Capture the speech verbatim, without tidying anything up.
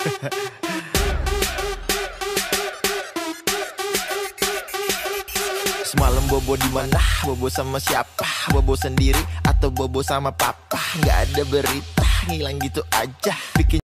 Semalam bobo di mana? Bobo sama siapa? Bobo sendiri atau bobo sama papa? Nggak ada berita, ngilang gitu aja. Bikin